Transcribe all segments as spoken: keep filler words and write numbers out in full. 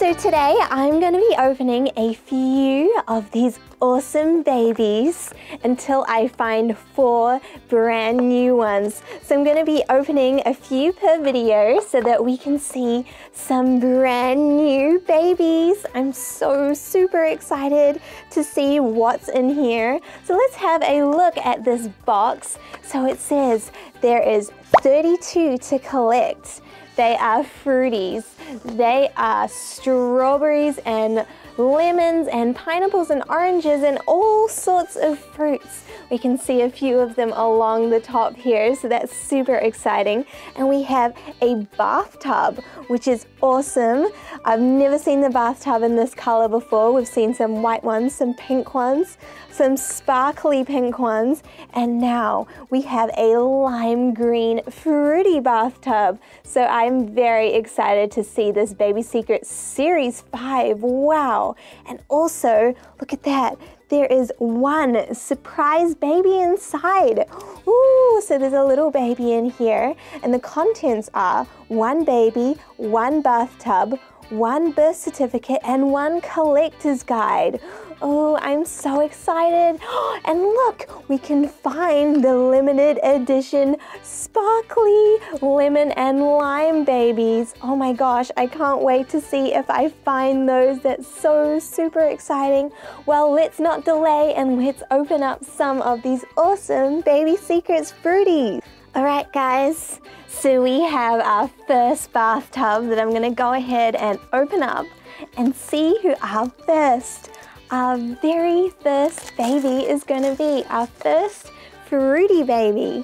So today I'm going to be opening a few of these awesome babies until I find four brand new ones. So I'm going to be opening a few per video so that we can see some brand new babies. I'm so super excited to see what's in here. So let's have a look at this box. So it says there is thirty-two to collect. They are fruities. They are strawberries and lemons and pineapples and oranges and all sorts of fruits. We can see a few of them along the top here, so that's super exciting. And we have a bathtub, which is awesome. I've never seen the bathtub in this color before. We've seen some white ones, some pink ones, some sparkly pink ones, and now we have a lime green fruity bathtub. So I'm very excited to see this Baby Secrets Series five. Wow. And also, look at that. There is one surprise baby inside. Ooh, so there's a little baby in here, and the contents are one baby, one bathtub, one birth certificate, and one collector's guide. Oh, I'm so excited. And look, we can find the limited edition sparkly lemon and lime babies. Oh my gosh, I can't wait to see if I find those. That's so super exciting. Well, let's not delay and let's open up some of these awesome Baby Secrets fruities. All right, guys, so we have our first bathtub that I'm gonna go ahead and open up and see who our first Our very first baby is going to be, our first fruity baby.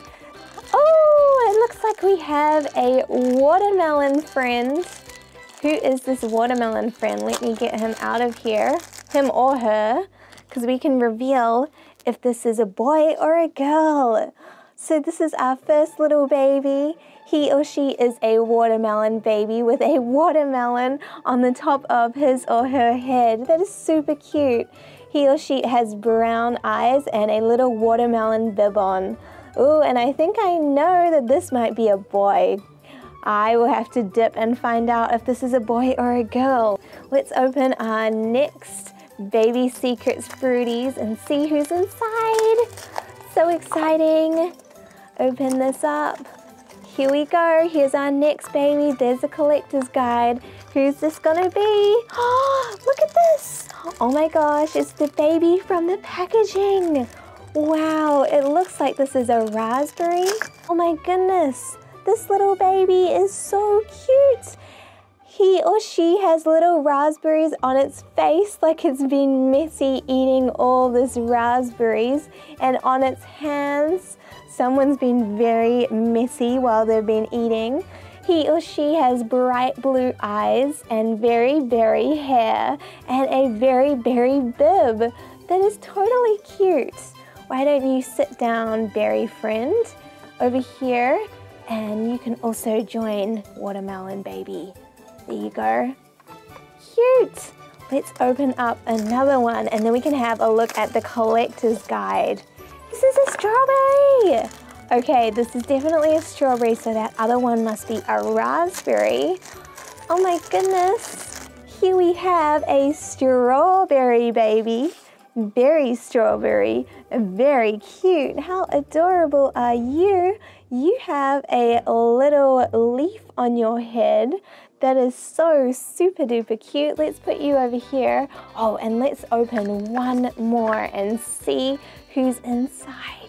Oh, it looks like we have a watermelon friend. Who is this watermelon friend? Let me get him out of here, him or her, because we can reveal if this is a boy or a girl. So this is our first little baby. He or she is a watermelon baby with a watermelon on the top of his or her head. That is super cute. He or she has brown eyes and a little watermelon bib on. Ooh, and I think I know that this might be a boy. I will have to dip and find out if this is a boy or a girl. Let's open our next Baby Secrets fruities and see who's inside. So exciting. Open this up. Here we go. Here's our next baby. There's a collector's guide. Who's this gonna be? Oh, look at this. Oh my gosh, it's the baby from the packaging. Wow, it looks like this is a raspberry. Oh my goodness, this little baby is so cute. He or she has little raspberries on its face, like it's been messy eating all this raspberries, and on its hands, someone's been very messy while they've been eating. He or she has bright blue eyes and very berry hair and a very berry bib. That is totally cute. Why don't you sit down, berry friend, over here, and you can also join watermelon baby. There you go. Cute. Let's open up another one and then we can have a look at the collector's guide. This is a strawberry. Okay, this is definitely a strawberry, so that other one must be a raspberry. Oh my goodness. Here we have a strawberry baby. Very strawberry. Very cute. How adorable are you? You have a little leaf on your head. That is so super duper cute. Let's put you over here. Oh, and let's open one more and see who's inside.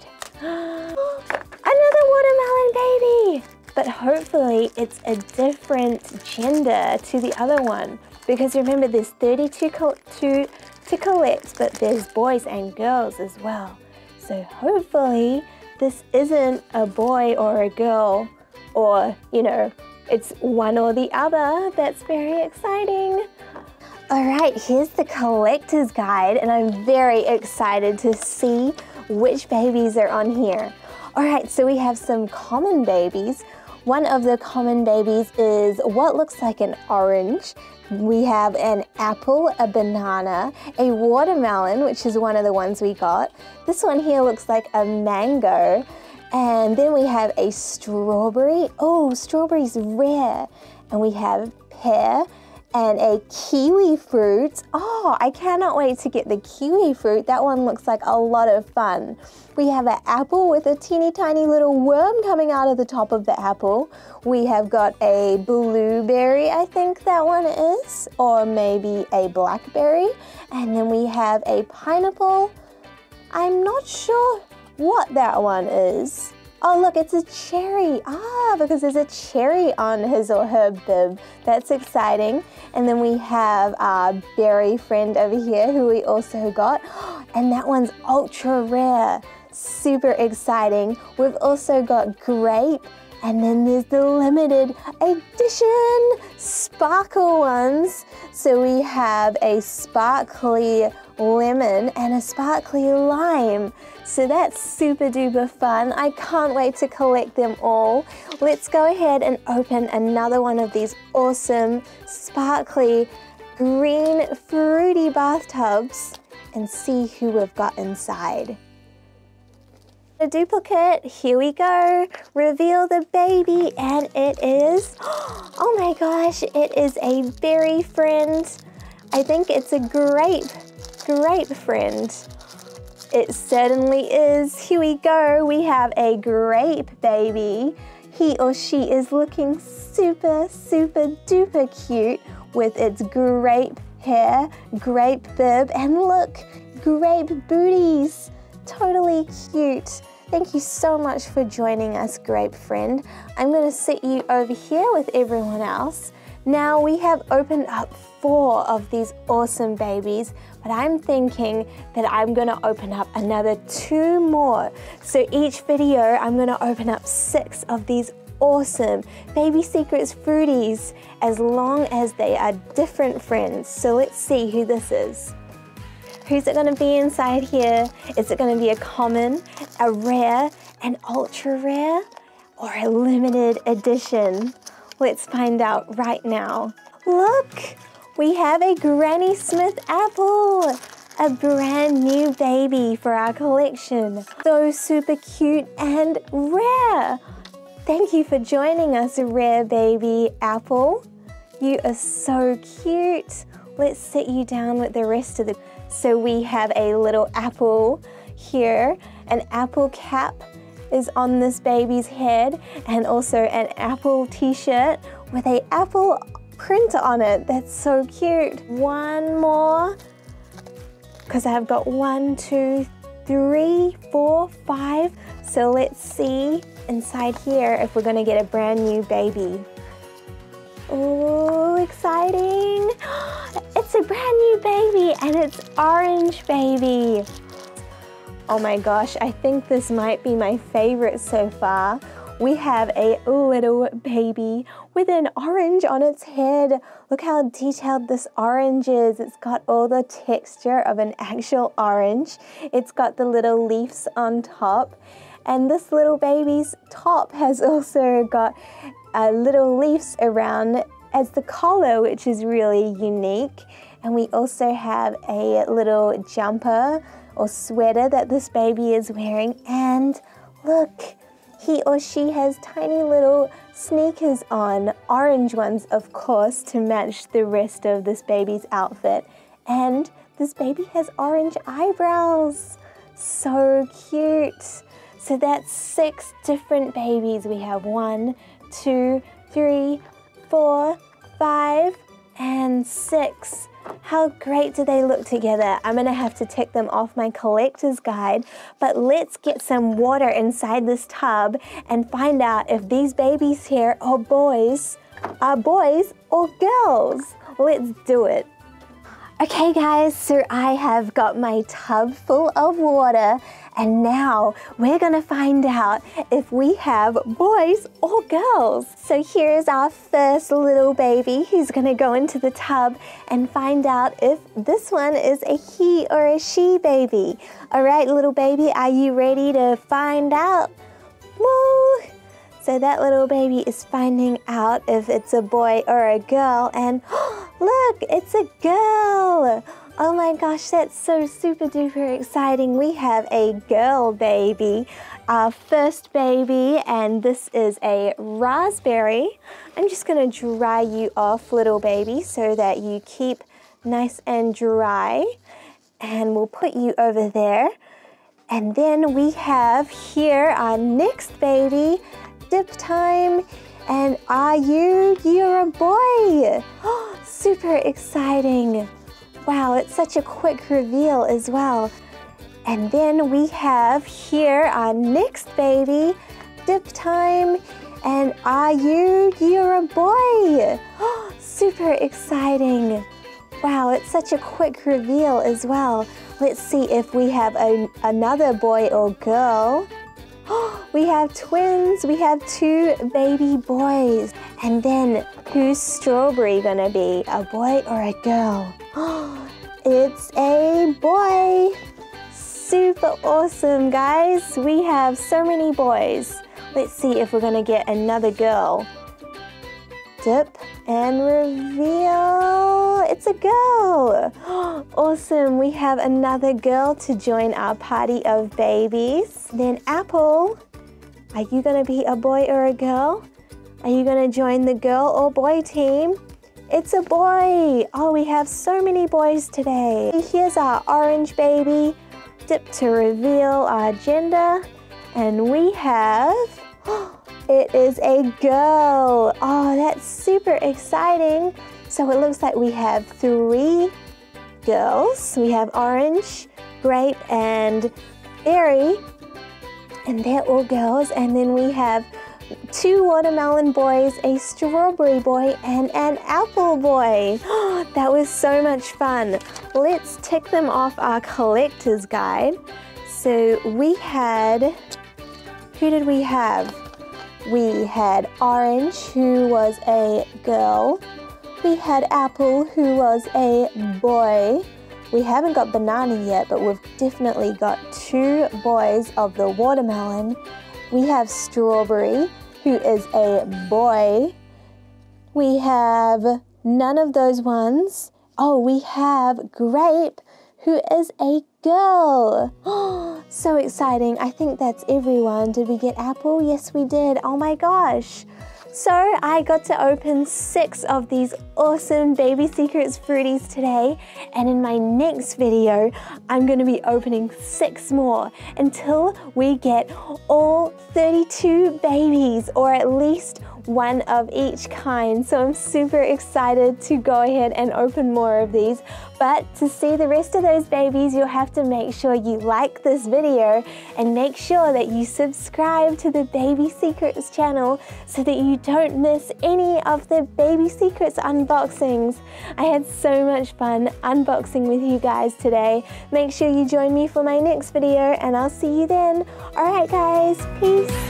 Another watermelon baby! But hopefully it's a different gender to the other one. Because remember, there's thirty-two to, to collect, but there's boys and girls as well. So hopefully this isn't a boy or a girl, or, you know, it's one or the other. That's very exciting. All right, here's the collector's guide, and I'm very excited to see which babies are on here. All right, so we have some common babies. One of the common babies is what looks like an orange. We have an apple, a banana, a watermelon, which is one of the ones we got. This one here looks like a mango. And then we have a strawberry. Oh, strawberry's rare. And we have pear and a kiwi fruit. Oh, I cannot wait to get the kiwi fruit. That one looks like a lot of fun. We have an apple with a teeny tiny little worm coming out of the top of the apple. We have got a blueberry, I think that one is, or maybe a blackberry. And then we have a pineapple. I'm not sure what that one is. Oh, look, it's a cherry. Ah, because there's a cherry on his or her bib. That's exciting. And then we have our berry friend over here who we also got. And that one's ultra rare. Super exciting. We've also got grape. And then there's the limited edition sparkle ones. So we have a sparkly lemon and a sparkly lime. So that's super duper fun. I can't wait to collect them all. Let's go ahead and open another one of these awesome sparkly green fruity bathtubs and see who we've got inside. A duplicate, here we go. Reveal the baby, and it is, oh my gosh, it is a berry friend. I think it's a grape, grape friend. It certainly is. Here we go. We have a grape baby. He or she is looking super, super duper cute with its grape hair, grape bib, and look, grape booties. Totally cute. Thank you so much for joining us, grape friend. I'm going to sit you over here with everyone else. Now we have opened up four of these awesome babies, but I'm thinking that I'm going to open up another two more. So each video, I'm going to open up six of these awesome Baby Secrets Fruities, as long as they are different friends. So let's see who this is. Who's it going to be inside here? Is it going to be a common, a rare, an ultra rare, or a limited edition? Let's find out right now. Look, we have a Granny Smith apple, a brand new baby for our collection. So super cute and rare. Thank you for joining us, rare baby apple. You are so cute. Let's sit you down with the rest of the... So we have a little apple here. An apple cap is on this baby's head, and also an apple t-shirt with a apple print on it. That's so cute. One more, because I've got one, two, three, four, five. So let's see inside here if we're gonna get a brand new baby. Oh, exciting. It's a brand new baby, and it's orange baby. Oh my gosh, I think this might be my favorite so far. We have a little baby with an orange on its head. Look how detailed this orange is. It's got all the texture of an actual orange. It's got the little leaves on top. And this little baby's top has also got uh, little leaves around as the collar, which is really unique. And we also have a little jumper or sweater that this baby is wearing. And look, he or she has tiny little sneakers on, orange ones, of course, to match the rest of this baby's outfit. And this baby has orange eyebrows. So cute. So that's six different babies. We have one, two, three, four, five, and six. How great do they look together? I'm gonna have to tick them off my collector's guide, but let's get some water inside this tub and find out if these babies here are boys, are boys or girls. Let's do it. Okay guys, so I have got my tub full of water, and now we're gonna find out if we have boys or girls. So here's our first little baby who's gonna go into the tub and find out if this one is a he or a she baby. All right, little baby, are you ready to find out? Woo! So that little baby is finding out if it's a boy or a girl, and look, it's a girl. Oh my gosh, that's so super duper exciting. We have a girl baby. our first baby, and this is a raspberry. I'm just going to dry you off, little baby, so that you keep nice and dry. And we'll put you over there. And then we have here our next baby, Dip time. And are you? You're a boy. Oh, super exciting. Wow, it's such a quick reveal as well. And then we have here our next baby, Dip time. And are you? You're a boy. Oh, super exciting. Wow, it's such a quick reveal as well. Let's see if we have a, another boy or girl. Oh, we have twins. We have two baby boys. And then who's Strawberry gonna be? A boy or a girl? Oh, it's a boy. Super awesome, guys. We have so many boys. Let's see if we're gonna get another girl. Dip and reveal. It's a girl. Awesome. We have another girl to join our party of babies. Then Apple, are you going to be a boy or a girl? Are you going to join the girl or boy team? It's a boy. Oh, we have so many boys today. Here's our orange baby. Dip to reveal our gender. And we have... it is a girl. Oh, that's super exciting. So it looks like we have three girls. We have orange, grape, and berry. And they're all girls. And then we have two watermelon boys, a strawberry boy, and an apple boy. Oh, that was so much fun. Let's tick them off our collector's guide. So we had... who did we have? We had Orange, who was a girl. We had Apple, who was a boy. We haven't got Banana yet, but we've definitely got two boys of the watermelon. We have Strawberry, who is a boy. We have none of those ones. Oh, we have Grape, who is a girl. Oh, so exciting. I think that's everyone. Did we get Apple? Yes, we did. Oh my gosh. So I got to open six of these awesome Baby Secrets Fruities today, and in my next video, I'm going to be opening six more until we get all thirty-two babies, or at least one of each kind. So I'm super excited to go ahead and open more of these. But to see the rest of those babies, you'll have to make sure you like this video and make sure that you subscribe to the Baby Secrets channel so that you don't miss any of the Baby Secrets unboxings. I had so much fun unboxing with you guys today. Make sure you join me for my next video, and I'll see you then. Alright guys, peace!